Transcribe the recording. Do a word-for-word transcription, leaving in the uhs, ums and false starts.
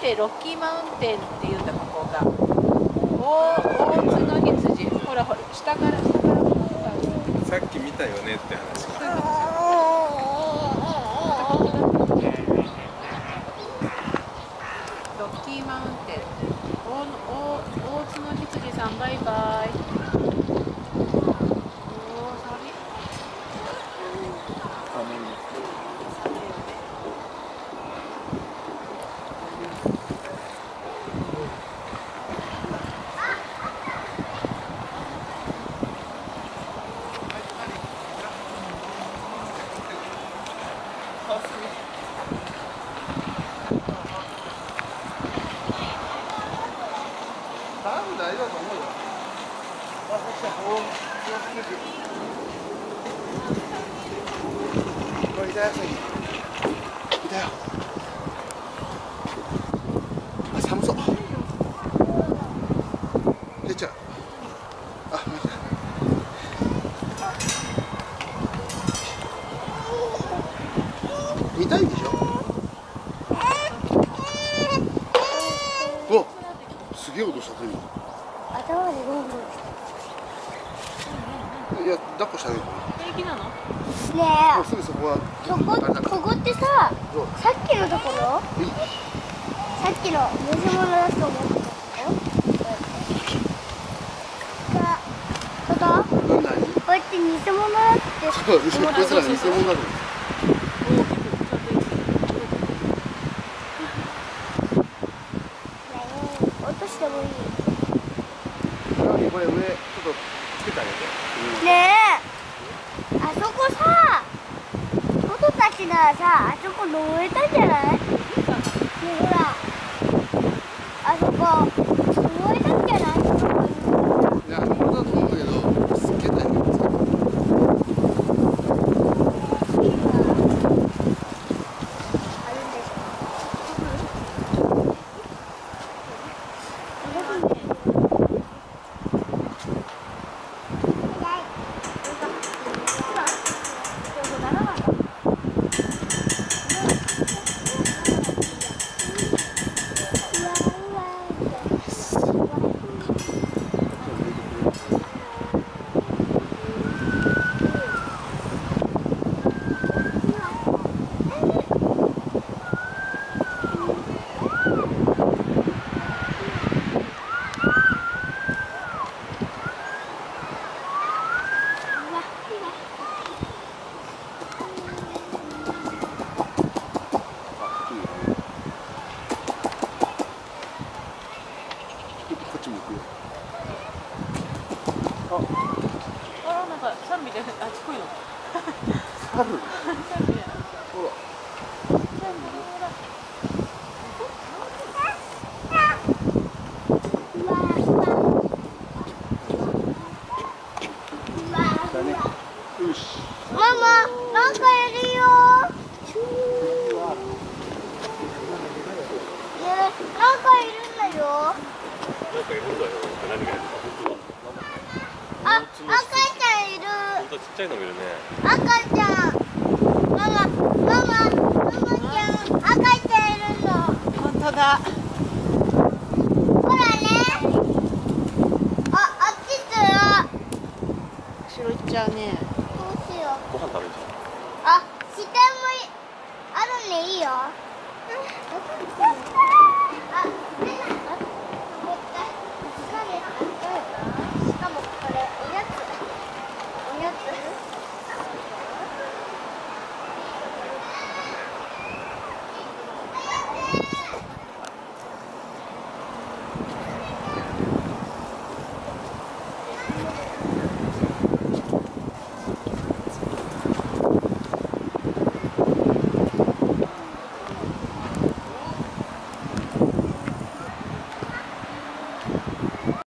てロッキーマウンテンっていうんだ、ここが。お大津の羊、ほらほら、下から下から。 さっき見たよねって話が。 ロッキーマウンテン。おお大津の羊さん、バイバイ。 多分大丈夫だと思うよ。私はこう気をつけて。これ痛いやつに。痛いよ。あ、寒そう。出ちゃう。あ、マジで。痛いでしょ。うわ、すげえ音した今。 頭でゴンゴンして。 いや、抱っこしてあげる。 平気なの？ ねもうすぐそこは。 え、そこ、ここってさ、さっきのところ。さっきの偽物だと思ってたの。か、ただ。 何？ こうやって偽物だって。 そう、偽物、こいつら偽物だと。 落としてもいい。 これ上ちょっとつけてあげて。 ねえ、あそこさ、トトたちならさ、あそこ登れたんじゃない？ねえ、ほら、あそこ登れたんじゃない？ いや、登れたと思うんだけど、つけたいね。こっち向くよ。 あ、あら、なんか賛美で、あ、ちっこいの。 猿。ほら。だね。よし。 ママ、なんかいるよ。ねえ、なんかいるんだよ。 なんかいるんだよ。何がいるか。 あ、赤ちゃんいる。 本当ちっちゃいのもいるね。 赤ちゃん。ママ、ママ、ママちゃん、赤ちゃんいるの。 本当だ。 ほらね。あ、あっち行ったよ。 後ろ行っちゃうね。